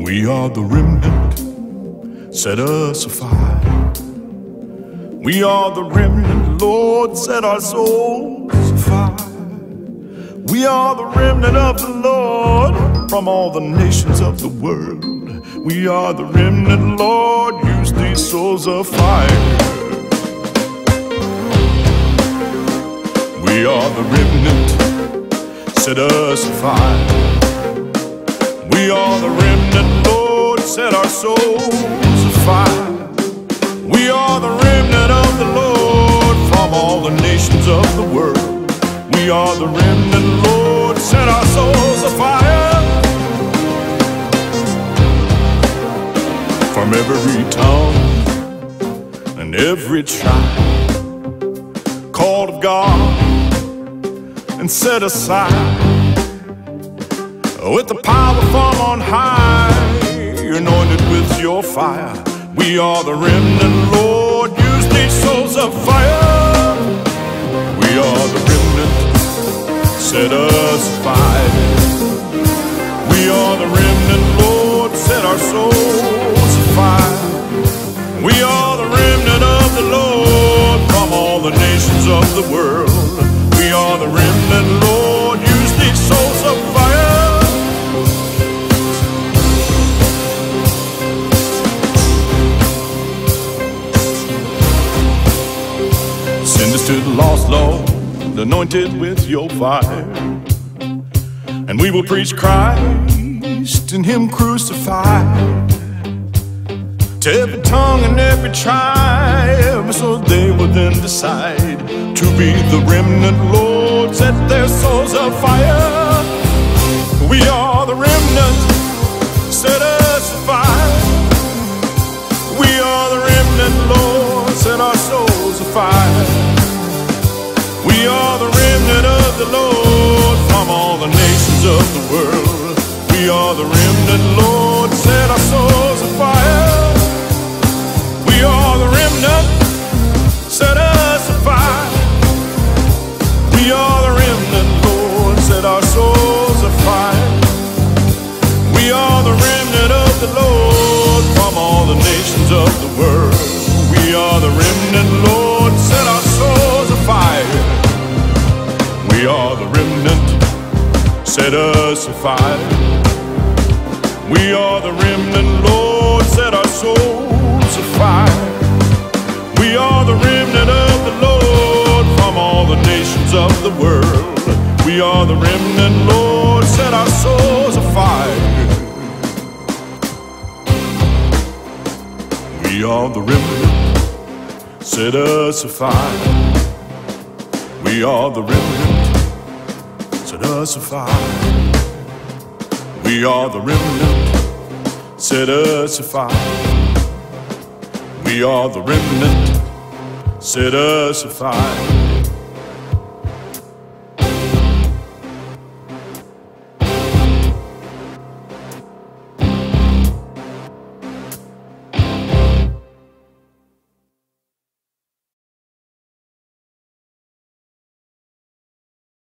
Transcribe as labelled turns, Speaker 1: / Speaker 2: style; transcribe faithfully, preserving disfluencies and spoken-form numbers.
Speaker 1: We are the remnant, set us afire. We are the remnant, Lord, set our souls afire. We are the remnant of the Lord from all the nations of the world. We are the remnant, Lord, use these souls afire. We are the remnant, set us afire. We are the remnant, Lord, set our souls afire. We are the remnant of the Lord from all the nations of the world. We are the remnant, Lord, set our souls afire. From every tongue and every tribe, called of God and set aside with the power from on high, anointed with your fire. We are the remnant, Lord, use these souls of fire. We are the remnant, set us afire. We are the remnant, Lord, set our souls afire. We are the remnant of the Lord from all the nations of the world. We are the remnant, Lord, use these souls of fire. Send us to the lost, Lord, anointed with your fire, and we will preach Christ and Him crucified to every tongue and every tribe, so they will then decide to be the remnant, Lord, set their souls afire. We are the remnant, set us afire. We are the remnant, Lord, set our souls afire. We are the remnant of the Lord from all the nations of the world. We are the remnant, Lord, set our souls afire. We are the remnant, set us afire. We are the remnant, Lord, set our souls afire. We are the remnant of the Lord from all the nations of the world. We are the remnant, Lord, set our souls afire. We are the remnant, set us afire. We are the remnant, Lord, set our souls afire. We are the remnant of the Lord from all the nations of the world. We are the remnant, Lord, set our souls afire. We are the remnant, set us afire. We are the remnant, set us afire. We are the remnant, set us afire. We are the remnant, set us afire.